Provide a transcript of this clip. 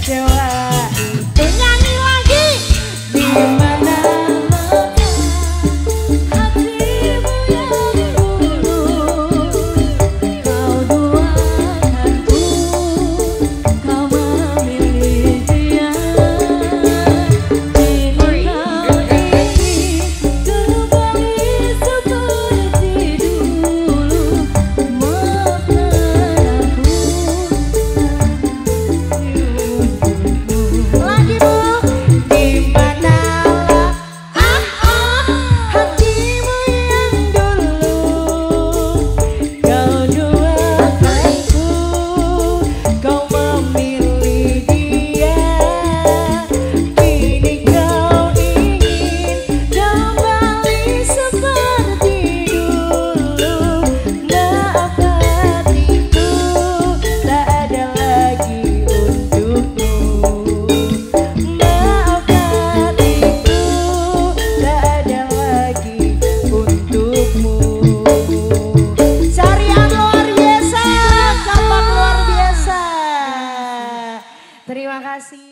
kecewa. Nyanyi lagi. Di mana hatimu yang dulu kau duakanku, kau memilih dia. Kini kau ingin kembali seperti dulu. Maafkan aku. Lagi Bu. Di manalah hatimu yang dulu kau duakanku, kau memilih dia. Kini kau ingin kembali seperti dulu. Maaf hatiku tak ada lagi untukmu. Maaf hatiku tak ada lagi untukmu. Syariat luar biasa, kampak luar biasa. Terima kasih.